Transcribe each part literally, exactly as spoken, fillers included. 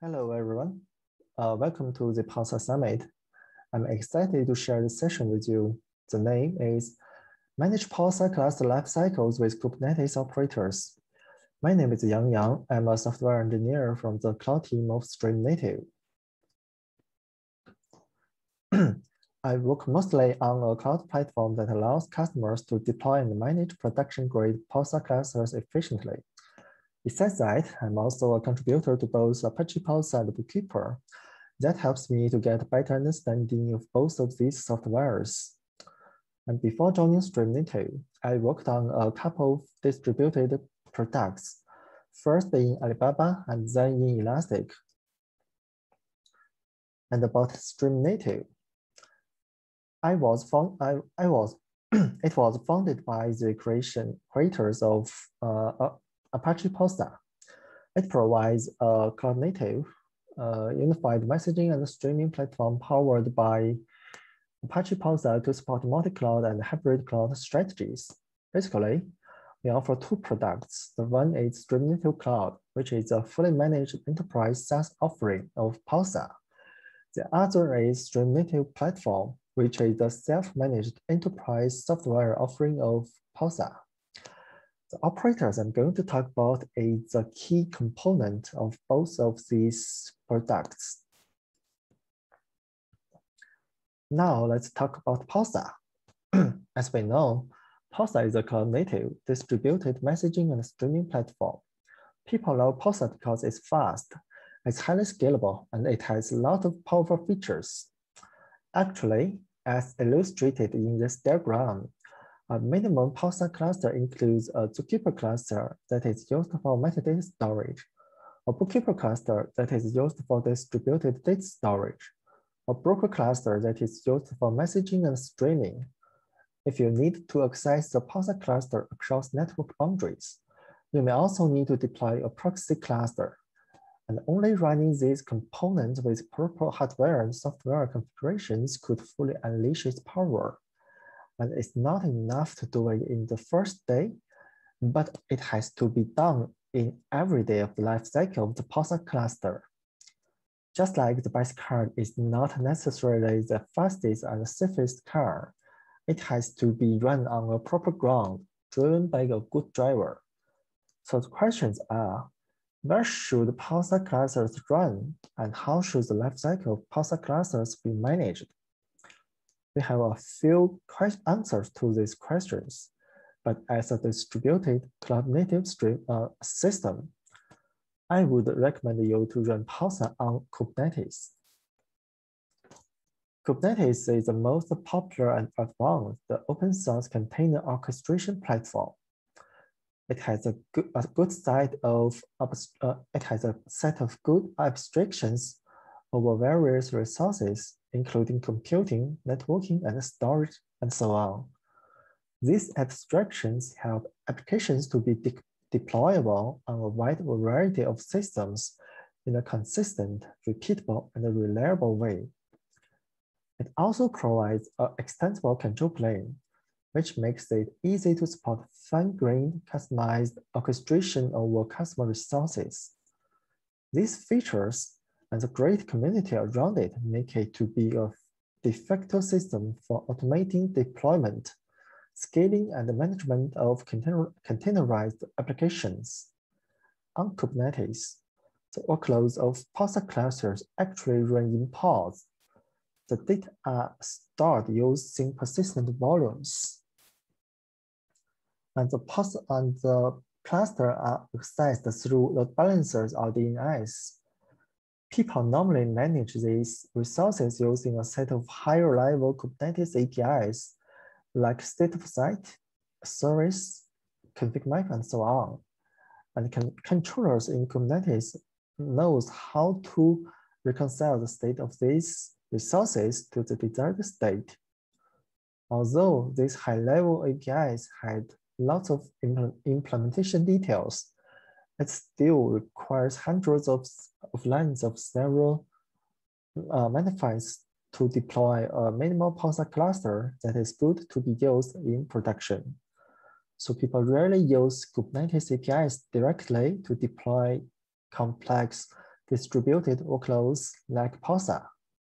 Hello, everyone. Uh, welcome to the Pulsar Summit. I'm excited to share this session with you. The name is Manage Pulsar Cluster Lifecycles with Kubernetes Operators. My name is Yang Yang. I'm a software engineer from the cloud team of StreamNative. I work mostly on a cloud platform that allows customers to deploy and manage production-grade Pulsar clusters efficiently. Besides that, I'm also a contributor to both Apache Pulsar and Bookkeeper. That helps me to get a better understanding of both of these softwares. And before joining StreamNative, I worked on a couple of distributed products, first in Alibaba and then in Elastic. And about StreamNative, I was found, I, I was it was founded by the creation creators of uh, Apache Pulsar. It provides a cloud-native, uh, unified messaging and streaming platform powered by Apache Pulsar to support multi-cloud and hybrid cloud strategies. Basically, we offer two products. The one is StreamNative Cloud, which is a fully managed enterprise SaaS offering of Pulsar. The other is StreamNative Platform, which is a self-managed enterprise software offering of Pulsar. The operators I'm going to talk about is a key component of both of these products. Now let's talk about Pulsar. As we know, Pulsar is a cloud-native distributed messaging and streaming platform. People love Pulsar because it's fast, it's highly scalable, and it has a lot of powerful features. Actually, as illustrated in this diagram, a minimum Pulsar cluster includes a Zookeeper cluster that is used for metadata storage, a Bookkeeper cluster that is used for distributed data storage, a Broker cluster that is used for messaging and streaming. If you need to access the Pulsar cluster across network boundaries, you may also need to deploy a proxy cluster. And only running these components with proper hardware and software configurations could fully unleash its power. And it's not enough to do it in the first day, but it has to be done in every day of the life cycle of the Pulsar cluster. Just like the best car is not necessarily the fastest and safest car, it has to be run on a proper ground, driven by a good driver. So the questions are, where should Pulsar clusters run, and how should the life cycle of Pulsar clusters be managed? We have a few answers to these questions, but as a distributed cloud-native uh, system, I would recommend you to run Pulsar on Kubernetes. Kubernetes is the most popular and advanced open source container orchestration platform. It has a good, a good side of uh, it has a set of good abstractions over various resources, including computing, networking, and storage, and so on. These abstractions help applications to be de deployable on a wide variety of systems in a consistent, repeatable, and reliable way. It also provides an extensible control plane, which makes it easy to support fine-grained, customized orchestration over customer resources. These features and the great community around it make it to be a de facto system for automating deployment, scaling, and management of container containerized applications. On Kubernetes, the workloads of Pulsar clusters actually run in pods. The data are stored using persistent volumes. And the, and the cluster are accessed through load balancers or D N S. People normally manage these resources using a set of higher level Kubernetes A P Is like state of site, service, config map, and so on. And con controllers in Kubernetes knows how to reconcile the state of these resources to the desired state. Although these high-level A P Is had lots of impl implementation details, it still requires hundreds of, of lines of several uh, manifests to deploy a minimal Pulsar cluster that is good to be used in production. So people rarely use Kubernetes A P Is directly to deploy complex distributed workloads like Pulsar.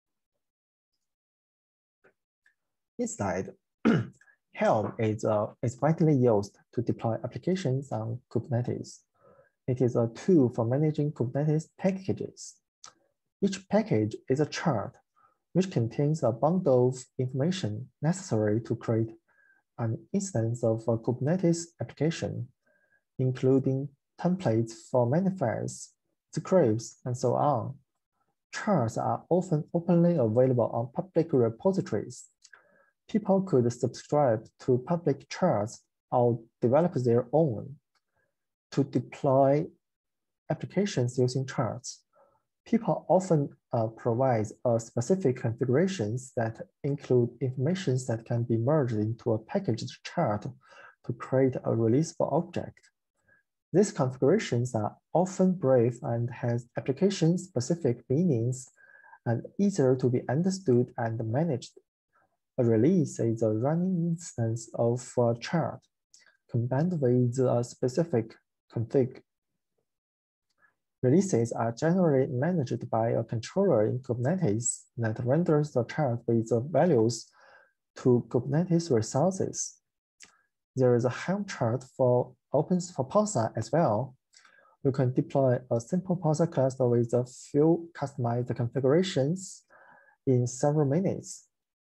Instead, Helm is, uh, is widely used to deploy applications on Kubernetes. It is a tool for managing Kubernetes packages. Each package is a chart which contains a bundle of information necessary to create an instance of a Kubernetes application, including templates for manifests, scripts, and so on. Charts are often openly available on public repositories. People could subscribe to public charts or develop their own. To deploy applications using charts, people often uh, provide uh, specific configurations that include information that can be merged into a packaged chart to create a releasable object. These configurations are often brief and has application-specific meanings and easier to be understood and managed. A release is a running instance of a chart combined with a specific config. Releases are generally managed by a controller in Kubernetes that renders the chart with the values to Kubernetes resources. There is a Helm chart for opens for Pulsar as well. You can deploy a simple Pulsar cluster with a few customized configurations in several minutes.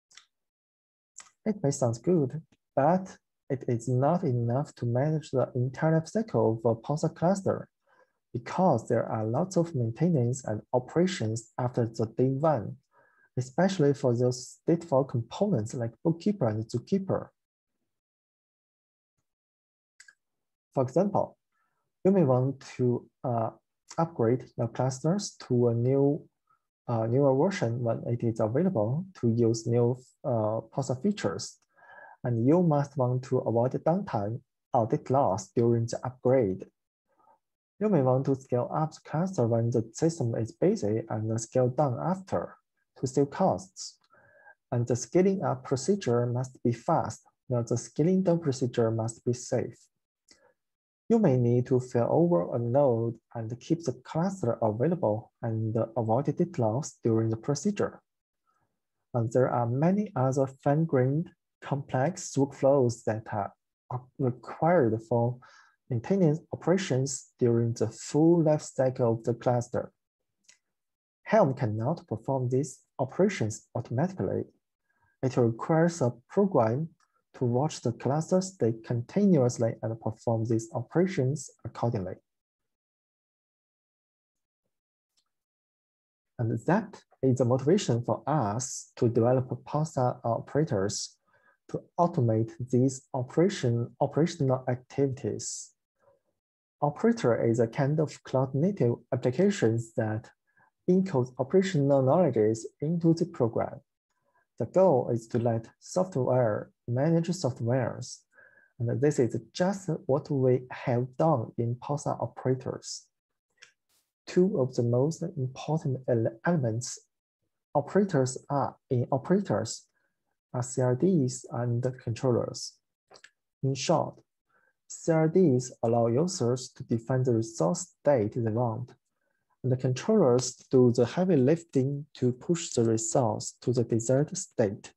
It may sound good, but it is not enough to manage the entire life cycle of a Pulsar cluster, because there are lots of maintenance and operations after the day one, especially for those stateful components like bookkeeper and zookeeper. For example, you may want to uh, upgrade the clusters to a new, uh, newer version when it is available to use new uh, Pulsar features, and you must want to avoid downtime or data loss during the upgrade. You may want to scale up the cluster when the system is busy and scale down after to save costs. And the scaling up procedure must be fast, while the scaling down procedure must be safe. You may need to fail over a node and keep the cluster available and avoid data loss during the procedure. And there are many other fine-grained, complex workflows that are required for maintenance operations during the full life cycle of the cluster. Helm cannot perform these operations automatically. It requires a program to watch the cluster state continuously and perform these operations accordingly. And that is the motivation for us to develop Pulsar operators to automate these operation, operational activities. Operator is a kind of cloud-native applications that encodes operational knowledge into the program. The goal is to let software manage softwares, and this is just what we have done in Pulsar operators. Two of the most important elements operators are in operators are C R Ds and controllers. In short, C R Ds allow users to define the resource state they want, and the controllers do the heavy lifting to push the resource to the desired state.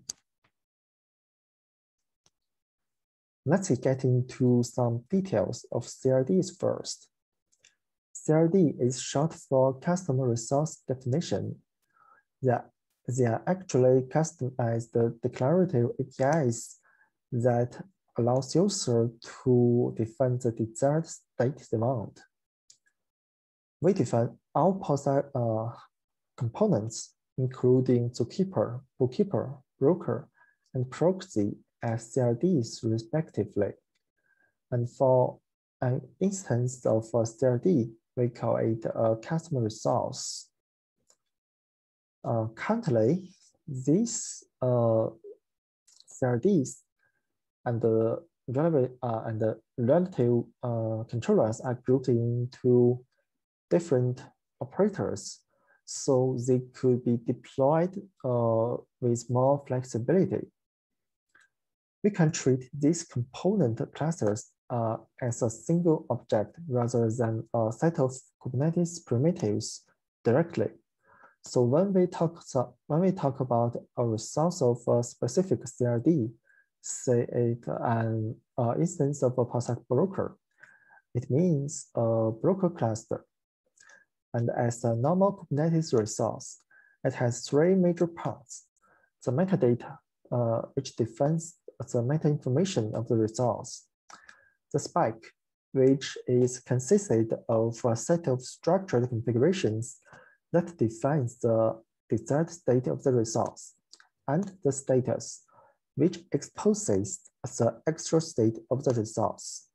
Let's get into some details of C R Ds first. C R D is short for Customer Resource Definition. They are, they are actually customized declarative A P Is that allows user to define the desired state they want. We define all Pulsar uh, components, including zookeeper, bookkeeper, broker, and proxy as C R Ds respectively. And for an instance of a C R D, we call it a customer resource. Uh, currently, these uh, C R Ds and the relative, uh, and the relative uh, controllers are grouped into different operators, so they could be deployed uh, with more flexibility. We can treat these component clusters uh, as a single object rather than a set of Kubernetes primitives directly. So when we talk so when we talk about a resource of a specific C R D, say it an uh, instance of a Pulsar broker, it means a broker cluster. And as a normal Kubernetes resource, it has three major parts: the metadata, uh, which defines the meta information of the resource; the spike, which is consisted of a set of structured configurations that defines the desired state of the resource; and the status, which exposes the actual state of the resource.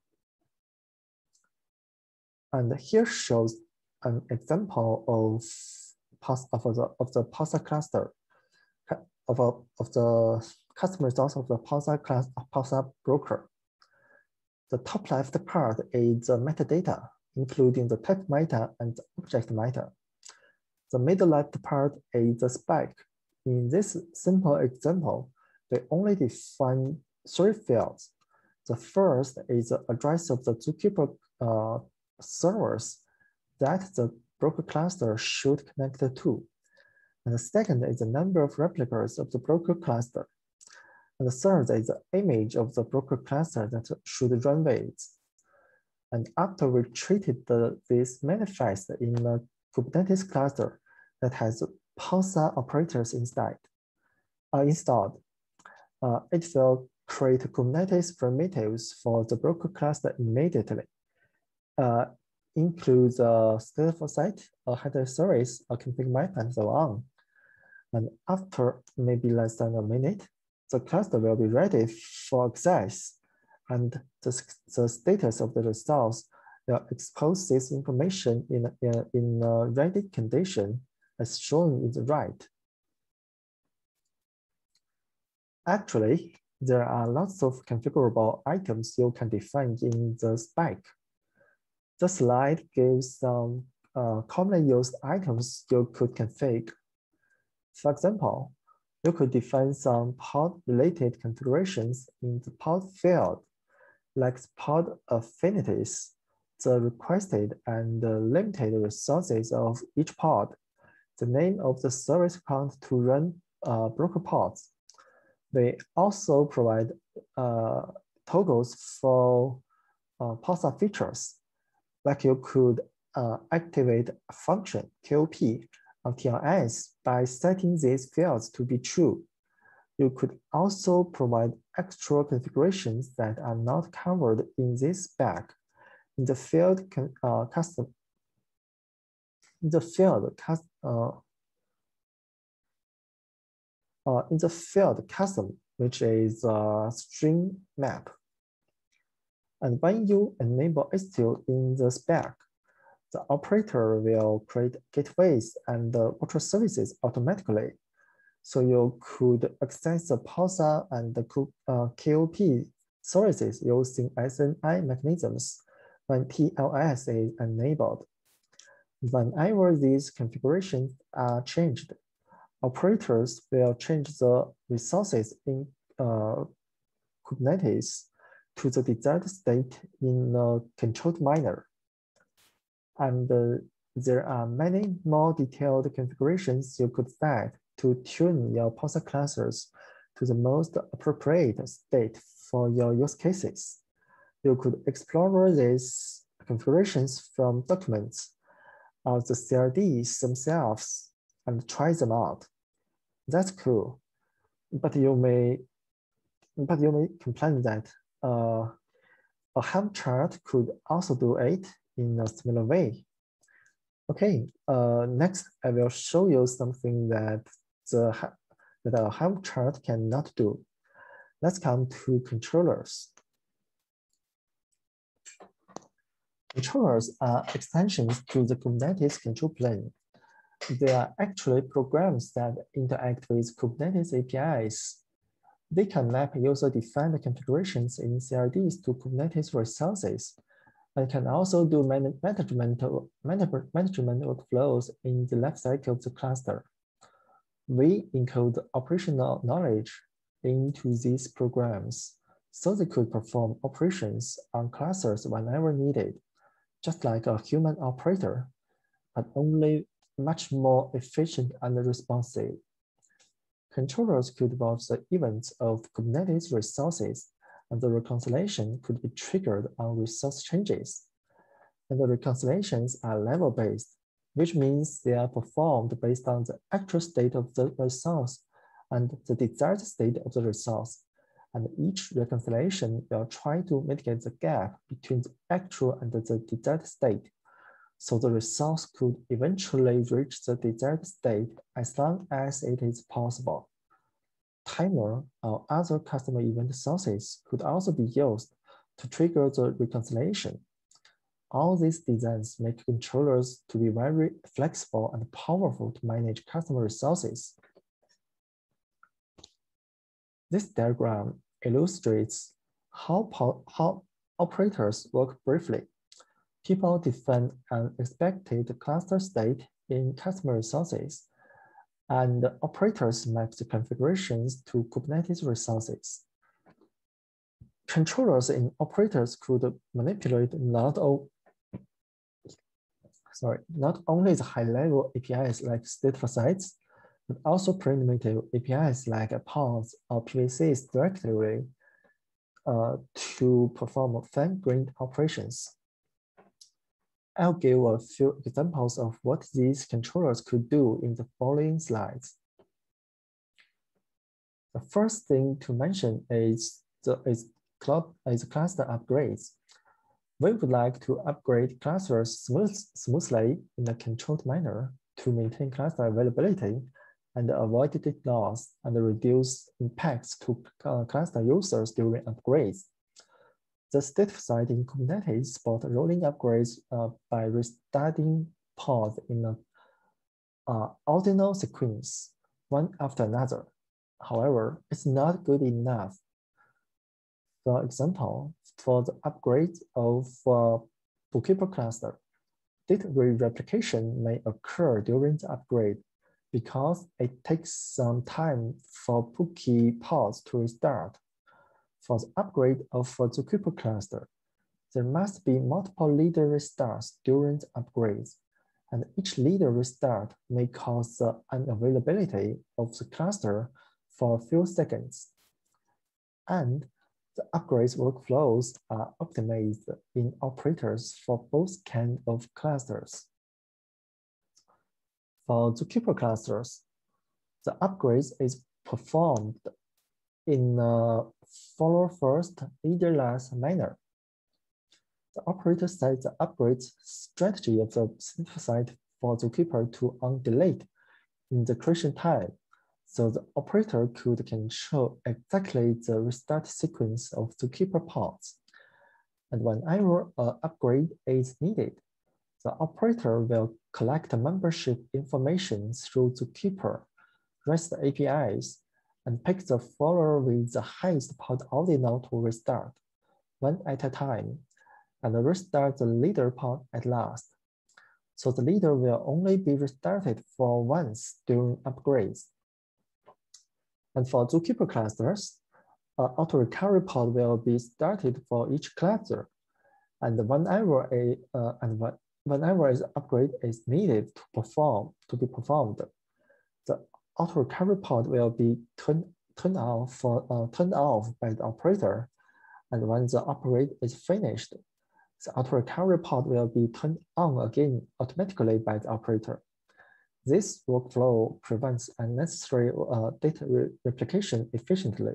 And here shows an example of, of, the, of the Pulsar cluster, of, a, of the custom resource of the Pulsar class, Pulsar broker. The top left part is the metadata, including the type meta and the object meta. The middle left part is the spike. In this simple example, we only define three fields. The first is the address of the Zookeeper uh, servers that the broker cluster should connect to. And the second is the number of replicas of the broker cluster. And the third is the image of the broker cluster that should run with. And after we treated the, this manifest in a Kubernetes cluster that has Pulsar operators inside, uh, installed, uh, it will create Kubernetes primitives for the broker cluster immediately. Uh, includes a stateful set, a header service, a config map, and so on. And after maybe less than a minute, the cluster will be ready for access, and the, the status of the resource will expose this information in, in, in a ready condition as shown in the right. Actually, there are lots of configurable items you can define in the spec. The slide gives some uh, commonly used items you could configure. For example, you could define some pod-related configurations in the pod field, like pod affinities, the requested and the limited resources of each pod, the name of the service account to run uh, broker pods. We also provide uh, toggles for uh, Pulsar features, like you could uh, activate a function K O P on T L S by setting these fields to be true. You could also provide extra configurations that are not covered in this spec in the field uh, custom. In the field uh, uh, in the field custom, which is a string map. And when you enable Istio in the spec, the operator will create gateways and uh, virtual services automatically. So you could access the Pulsar and the uh, K O P services using S N I mechanisms when T L S is enabled. Whenever these configurations are changed, operators will change the resources in uh, Kubernetes to the desired state in a controlled manner. And uh, there are many more detailed configurations you could set to tune your Pulsar clusters to the most appropriate state for your use cases. You could explore these configurations from documents of the C R Ds themselves and try them out. That's cool, but you may, but you may complain that uh, a Helm chart could also do it in a similar way. Okay, uh, next I will show you something that the that a Helm chart cannot do. Let's come to controllers. Controllers are extensions to the Kubernetes control plane. They are actually programs that interact with Kubernetes A P Is. They can map user-defined configurations in C R Ds to Kubernetes resources, and can also do management, management workflows in the Lifecycles cluster. We encode operational knowledge into these programs so they could perform operations on clusters whenever needed, just like a human operator, but only much more efficient and responsive. Controllers could watch the events of Kubernetes resources, and the reconciliation could be triggered on resource changes. And the reconciliations are level-based, which means they are performed based on the actual state of the resource and the desired state of the resource. And each reconciliation will try to mitigate the gap between the actual and the desired state, so the resource could eventually reach the desired state as long as it is possible. Timer or other customer event sources could also be used to trigger the reconciliation. All these designs make controllers to be very flexible and powerful to manage customer resources. This diagram illustrates how, how operators work briefly. People define an expected cluster state in customer resources, and operators map the configurations to Kubernetes resources. Controllers in operators could manipulate not, all, sorry, not only the high-level A P Is like state-facades, but also primitive A P Is like pods or P V Cs directly uh, to perform fine-grained operations. I'll give a few examples of what these controllers could do in the following slides. The first thing to mention is the is, club, is cluster upgrades. We would like to upgrade clusters smooth, smoothly in a controlled manner to maintain cluster availability and avoid data loss and reduce impacts to uh, cluster users during upgrades. The state facade in Kubernetes support rolling upgrades uh, by restarting pods in an uh, ordinal sequence, one after another. However, it's not good enough. For example, for the upgrade of uh, bookkeeper cluster, data re-replication may occur during the upgrade because it takes some time for bookie pods to restart. For the upgrade of a Zookeeper cluster, there must be multiple leader restarts during the upgrades, and each leader restart may cause the unavailability of the cluster for a few seconds. And the upgrades workflows are optimized in operators for both kinds of clusters. For Zookeeper clusters, the upgrades is performed in a follow first, leader last manner. The operator sets the upgrade strategy of the site for Zookeeper to undelayed in the creation time, so the operator could control exactly the restart sequence of Zookeeper pods. And whenever an upgrade is needed, the operator will collect membership information through Zookeeper, REST A P Is, and pick the follower with the highest pod ordinal to restart, one at a time, and restart the leader pod at last. So the leader will only be restarted for once during upgrades. And for Zookeeper clusters, an auto recovery pod will be started for each cluster, and whenever a uh, and whenever an upgrade is needed to perform to be performed, the auto recovery pod will be turned turned off for uh, turned off by the operator, and when the upgrade is finished, the auto recovery pod will be turned on again automatically by the operator. This workflow prevents unnecessary uh, data re replication efficiently.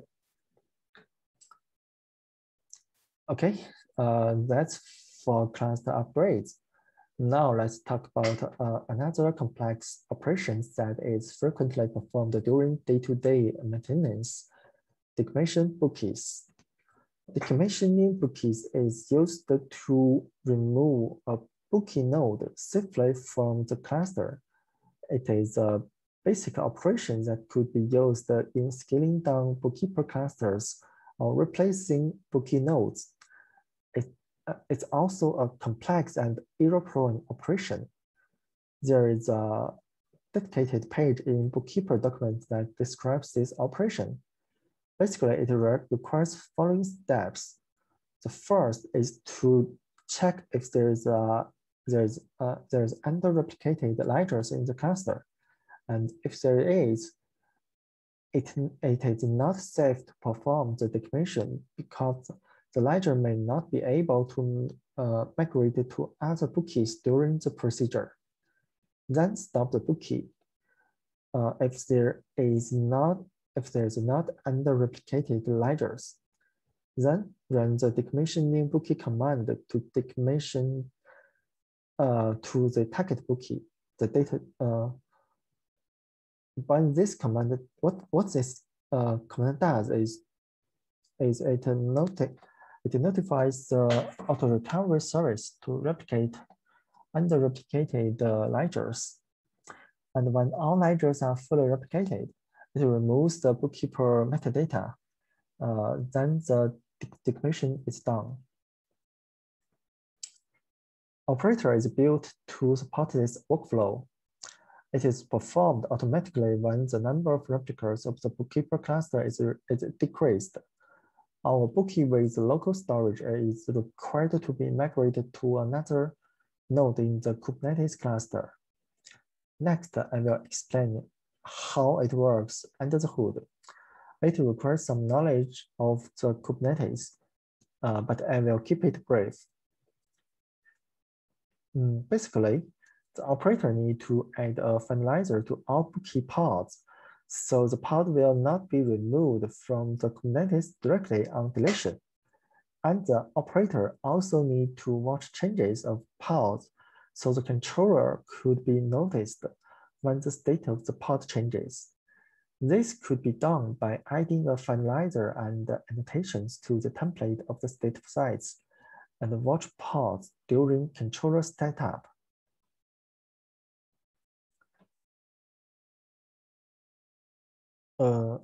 Okay, uh, that's for cluster upgrades. Now let's talk about uh, another complex operations that is frequently performed during day-to-day maintenance: decommission bookies. Decommissioning bookies is used to remove a bookie node safely from the cluster. It is a basic operation that could be used in scaling down bookkeeper clusters or replacing bookie nodes. It, uh, it's also a complex and error-prone operation. There is a dedicated page in bookkeeper document that describes this operation. Basically, it requires following steps. The first is to check if there's a there's a, there's under-replicated ledgers in the cluster, and if there is, it it is not safe to perform the decommission because the ledger may not be able to uh, migrate to other bookies during the procedure. Then stop the bookie. Uh, if there is not if there is not under-replicated ledgers, then run the decommissioning bookie command to decommission uh, to the target bookie. The data. Uh, but this command, what what this uh, command does is is it noti it notifies the auto recovery service to replicate under-replicated uh, ledgers. And when all ledgers are fully replicated, it removes the bookkeeper metadata. Uh, then the decommission is done. Operator is built to support this workflow. It is performed automatically when the number of replicas of the bookkeeper cluster is, is decreased. Our bookie with local storage is required to be migrated to another node in the Kubernetes cluster. Next, I will explain how it works under the hood. It requires some knowledge of the Kubernetes, uh, but I will keep it brief. Mm, basically, the operator needs to add a finalizer to all bookie pods, so the pod will not be removed from the Kubernetes directly on deletion. And the operator also needs to watch changes of pods, so the controller could be noticed when the state of the pod changes. This could be done by adding a finalizer and annotations to the template of the state sites and watch pods during controller setup. Uh,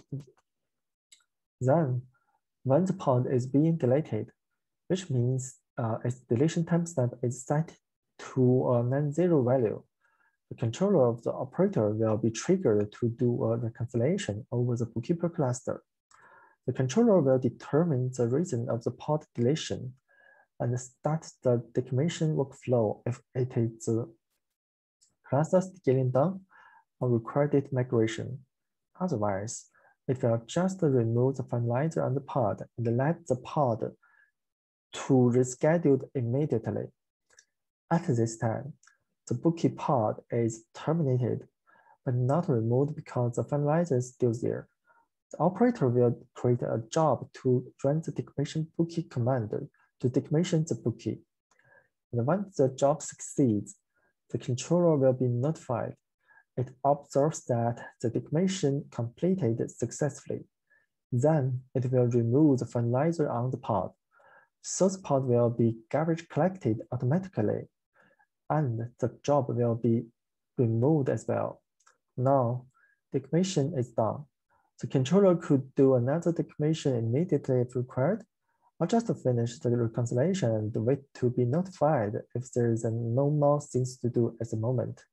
then, when the pod is being deleted, which means uh, its deletion timestamp is set to a non-zero value, the controller of the operator will be triggered to do a reconciliation over the bookkeeper cluster. The controller will determine the reason of the pod deletion and start the decommission workflow if it is the cluster scaling down or required migration. Otherwise, it will just remove the finalizer on the pod and let the pod to reschedule immediately. At this time, the bookie pod is terminated, but not removed because the finalizer is still there. The operator will create a job to run the decommission bookie command to decommission the bookie. And once the job succeeds, the controller will be notified. It observes that the decommission completed successfully. Then it will remove the finalizer on the pod. So the pod will be garbage collected automatically, and the job will be removed as well. Now, decommission is done. The controller could do another decommission immediately if required, or just finish the reconciliation and wait to be notified if there is no more things to do at the moment.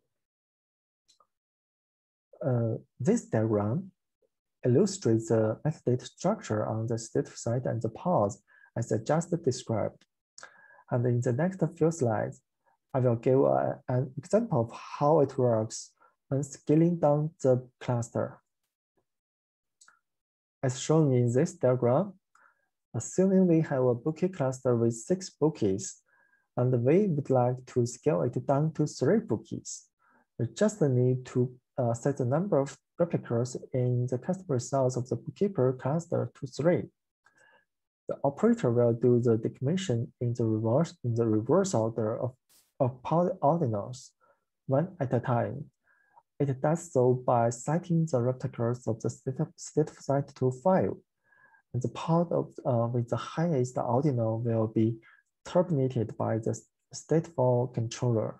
Uh, this diagram illustrates the metadata structure on the state side and the pods as I just described. And in the next few slides, I will give a, an example of how it works when scaling down the cluster. As shown in this diagram, assuming we have a bookie cluster with six bookies, and we would like to scale it down to three bookies, we just need to uh, set the number of replicas in the customer results of the bookkeeper cluster to three. The operator will do the decommission in the reverse in the reverse order of, of pod ordinals, one at a time. It does so by setting the replicas of the state of, state of site to five. And the pod of, uh, with the highest ordinal will be terminated by the stateful controller.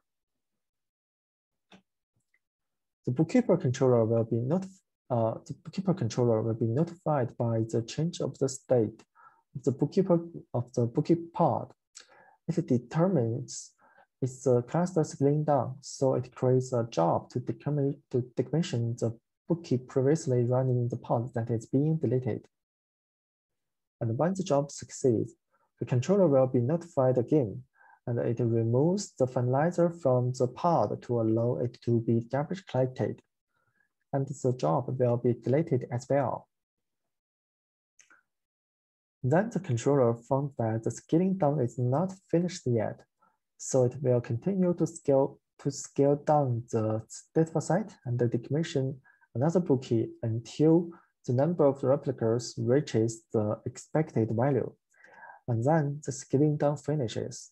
The bookkeeper controller will be not uh, the bookkeeper controller will be notified by the change of the state of the bookkeeper of the bookkeeper pod. It determines its uh, cluster scaling down, so it creates a job to decommission to decommission the bookkeep previously running in the pod that is being deleted. And when the job succeeds, the controller will be notified again, and it removes the finalizer from the pod to allow it to be garbage collected. And the job will be deleted as well. Then the controller found that the scaling down is not finished yet, so it will continue to scale to scale down the data set and decommission another bookie until the number of replicas reaches the expected value, and then the scaling down finishes.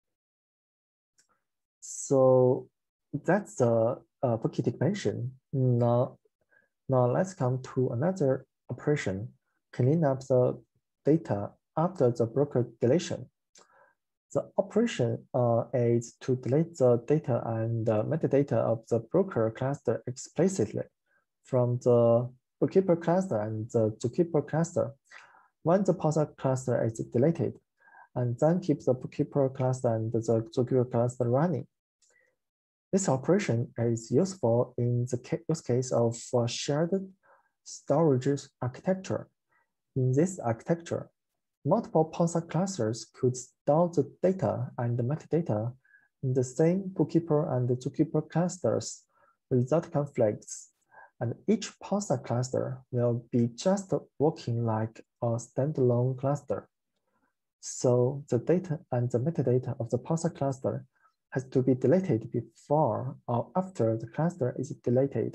So that's the uh, bookie decommission. Now, now let's come to another operation, clean up the data after the broker deletion. The operation uh, is to delete the data and the metadata of the broker cluster explicitly from the bookkeeper cluster and the zookeeper cluster when the Pulsar cluster is deleted, and then keep the bookkeeper cluster and the zookeeper cluster running. This operation is useful in the use case of uh, shared storage architecture. In this architecture, multiple Pulsar clusters could store the data and the metadata in the same bookkeeper and the zookeeper clusters without conflicts, and each Pulsar cluster will be just working like a standalone cluster. So the data and the metadata of the Pulsar cluster has to be deleted before or after the cluster is deleted.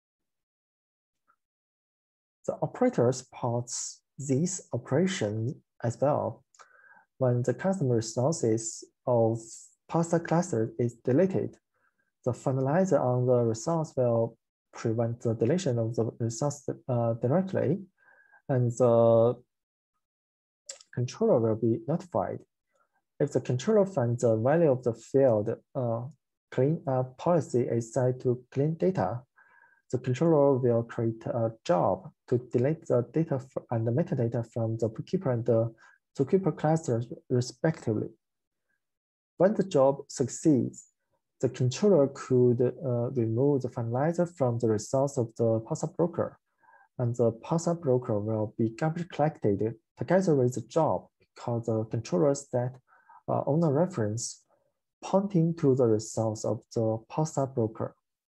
The operator supports these operations as well. When the customer resources of Pulsar cluster is deleted, the finalizer on the resource will prevent the deletion of the resource uh, directly, and the controller will be notified. If the controller finds the value of the field uh, clean up policy is set to clean data, the controller will create a job to delete the data and the metadata from the bookkeeper and the zookeeper clusters respectively. When the job succeeds, the controller could uh, remove the finalizer from the resource of the Pulsar broker, and the Pulsar broker will be garbage collected together with the job because the controller set uh, on a reference pointing to the resource of the Pulsar broker.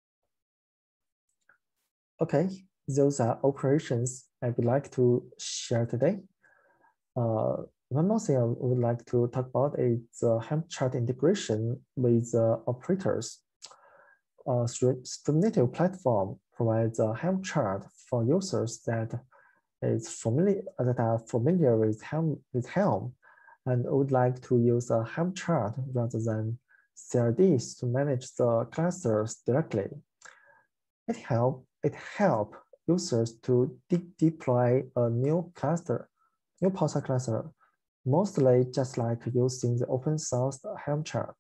Okay, those are operations I would like to share today. Uh, one more thing I would like to talk about is the Helm chart integration with uh, operators. Uh, StreamNative platform provides a Helm chart for users that is familiar that are familiar with Helm with Helm and would like to use a Helm chart rather than C R Ds to manage the clusters directly. It help it help users to de deploy a new cluster, new Pulsar cluster, mostly just like using the open source Helm chart.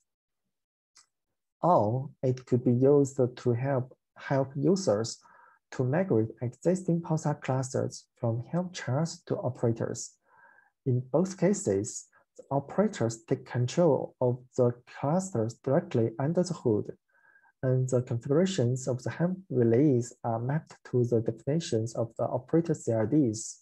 Or it could be used to help help users to migrate existing Pulsar clusters from Helm charts to operators. In both cases, the operators take control of the clusters directly under the hood, and the configurations of the Helm release are mapped to the definitions of the operator C R Ds.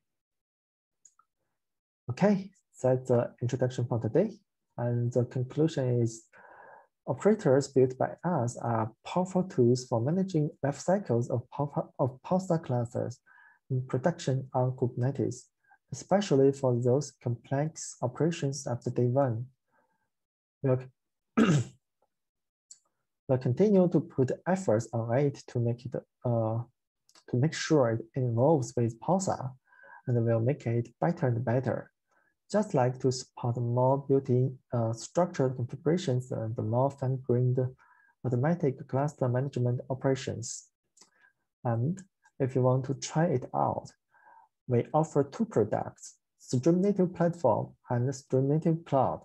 Okay, that's the introduction for today. And the conclusion is operators built by us are powerful tools for managing life cycles of, of Pulsar clusters in production on Kubernetes, especially for those complex operations after day one. We'll, we'll continue to put efforts on it to make it uh, to make sure it evolves with Pulsar, and we'll make it better and better. Just like to support more built-in uh, structured configurations and more fine-grained automatic cluster management operations. And if you want to try it out, we offer two products, StreamNative Platform and StreamNative Cloud.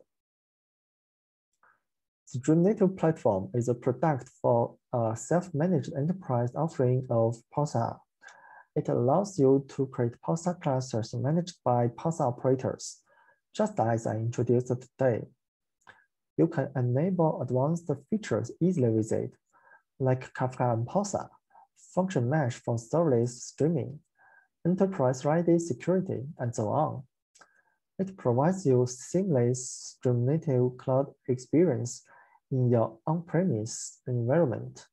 StreamNative Platform is a product for a self-managed enterprise offering of Pulsar. It allows you to create Pulsar clusters managed by Pulsar operators, just as I introduced today. You can enable advanced features easily with it, like Kafka and Pulsar, function mesh for serverless streaming, enterprise-ready security, and so on. It provides you seamless StreamNative cloud experience in your on-premise environment.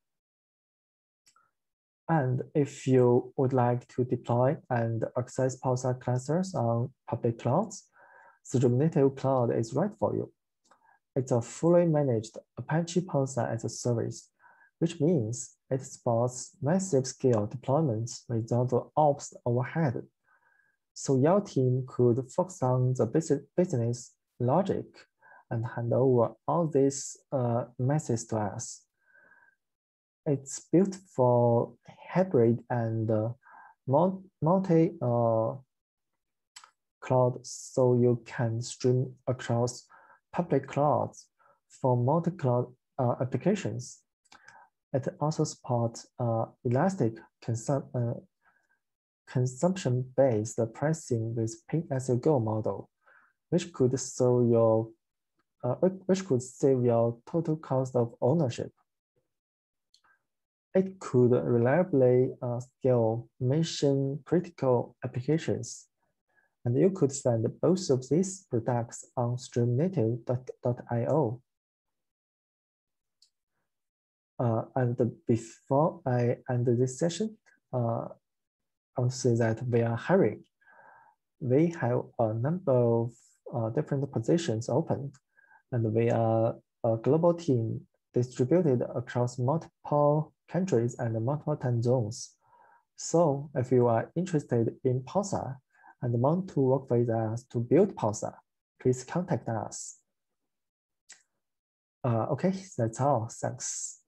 And if you would like to deploy and access Pulsar clusters on public clouds, StreamNative Cloud is right for you. It's a fully managed Apache Pulsar as a service, which means it supports massive scale deployments without the ops overhead. So your team could focus on the business logic and hand over all this uh, message to us. It's built for hybrid and uh, multi uh, cloud, so you can stream across public clouds for multi-cloud uh, applications. It also supports uh, elastic consum uh, consumption-based pricing with pay-as-you-go model, which could save your uh, which could save your total cost of ownership. It could reliably uh, scale mission-critical applications, and you could find both of these products on streamnative dot i o. Uh, and before I end this session, uh, I want to say that we are hiring. We have a number of uh, different positions open, and we are a global team distributed across multiple countries and multiple time zones. So if you are interested in Pulsar and want to work with us to build Pulsar, please contact us. Uh, okay, that's all. Thanks.